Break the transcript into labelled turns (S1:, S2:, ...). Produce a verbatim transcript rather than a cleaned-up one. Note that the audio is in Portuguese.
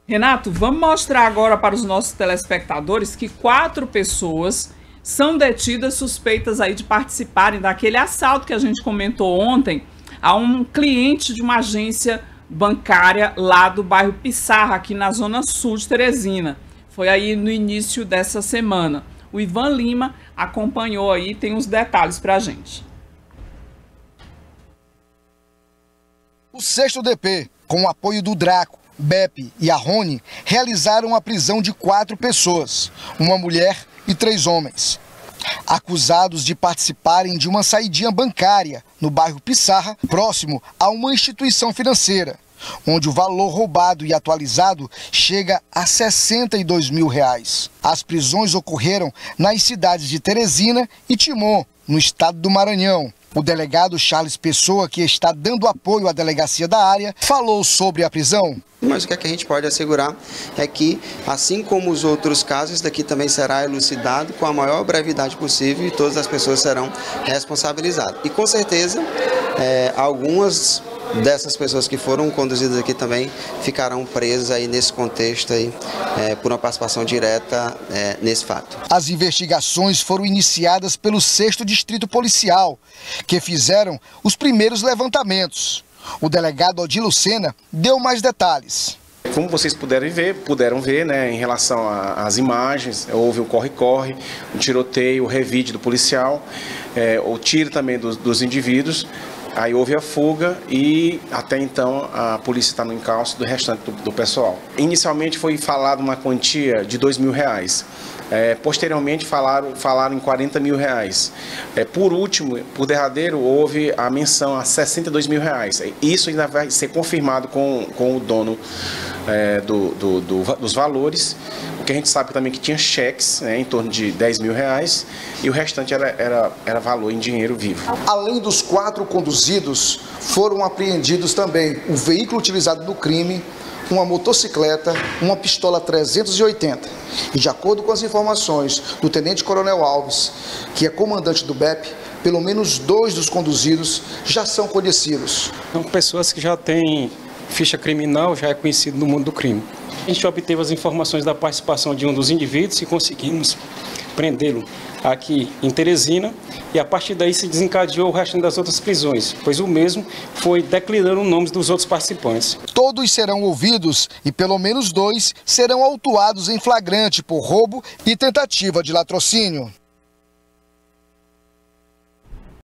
S1: Renato, vamos mostrar agora para os nossos telespectadores que quatro pessoas são detidas suspeitas aí de participarem daquele assalto que a gente comentou ontem a um cliente de uma agência bancária lá do bairro Pissarra, aqui na zona sul de Teresina. Foi aí no início dessa semana. O Ivan Lima acompanhou aí, tem uns detalhes para a gente.
S2: O sexto D P, com o apoio do Draco, Beppe e a Rony, realizaram a prisão de quatro pessoas, uma mulher e três homens, acusados de participarem de uma saidinha bancária no bairro Pissarra, próximo a uma instituição financeira, onde o valor roubado e atualizado chega a sessenta e dois mil reais. As prisões ocorreram nas cidades de Teresina e Timon, no estado do Maranhão. O delegado Charles Pessoa, que está dando apoio à delegacia da área, falou sobre a prisão.
S3: Mas o que, é que a gente pode assegurar é que, assim como os outros casos, daqui também será elucidado com a maior brevidade possível e todas as pessoas serão responsabilizadas. E com certeza, é, algumas dessas pessoas que foram conduzidas aqui também ficarão presas aí nesse contexto aí, é, por uma participação direta é, nesse fato.
S2: As investigações foram iniciadas pelo sexto Distrito Policial, que fizeram os primeiros levantamentos. O delegado Odilo Sena deu mais detalhes.
S4: Como vocês puderam ver, puderam ver, né, em relação às imagens, houve o corre-corre, o tiroteio, o revide do policial, é, o tiro também dos, dos indivíduos. Aí houve a fuga e até então a polícia está no encalço do restante do, do pessoal. Inicialmente foi falado uma quantia de dois mil reais. É, posteriormente falaram, falaram em quarenta mil reais. É, por último, por derradeiro, houve a menção a sessenta e dois mil reais. Isso ainda vai ser confirmado com, com o dono é, do, do, do, dos valores. O que a gente sabe também que tinha cheques, né, em torno de dez mil reais, e o restante era, era, era valor em dinheiro vivo. Além
S2: dos quatro conduzidos, foram apreendidos também o veículo utilizado no crime, uma motocicleta, uma pistola trezentos e oitenta. E de acordo com as informações do Tenente Coronel Alves, que é comandante do Beppe, pelo menos dois dos conduzidos já são conhecidos.
S5: São pessoas que já têm ficha criminal, já é conhecido no mundo do crime. A gente obteve as informações da participação de um dos indivíduos e conseguimos prendê-lo aqui em Teresina, e a partir daí se desencadeou o resto das outras prisões, pois o mesmo foi declinando os nomes dos outros participantes.
S2: Todos serão ouvidos e pelo menos dois serão autuados em flagrante por roubo e tentativa de latrocínio.